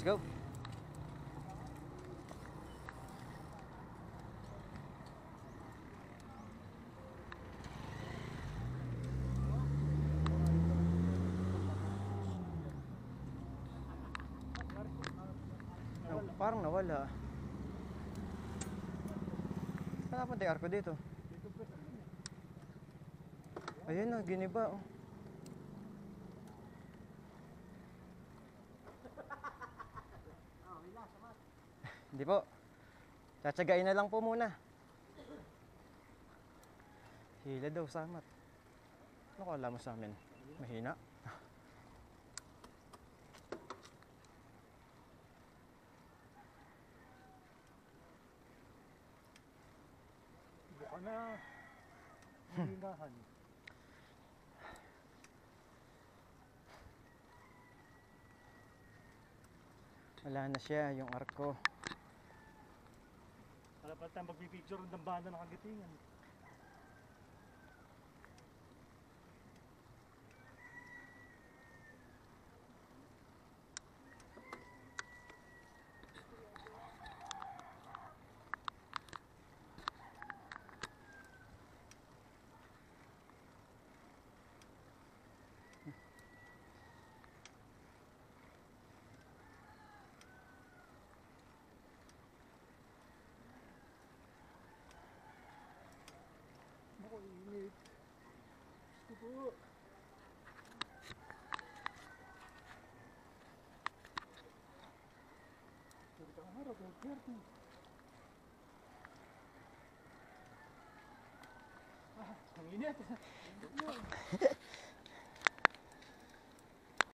go. Oh, parang nawala. Saan napunta yung arko dito? Ayun na, giniba oh. Hindi po. Tsatsagain na lang po muna. Hila daw, samat. Ano kala mo sa amin? Mahina? Buka na. Hinahan. Wala na siya, yung arko. Wala pa tayong magbipicture ng banda ng kagitingan. Ako init. Gusto po. Sabi ka nga, Roberto. Ang init.